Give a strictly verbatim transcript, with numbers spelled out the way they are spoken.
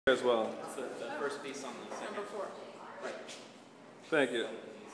as well. It's the, the first piece on the second. Number four. Right. Thank you.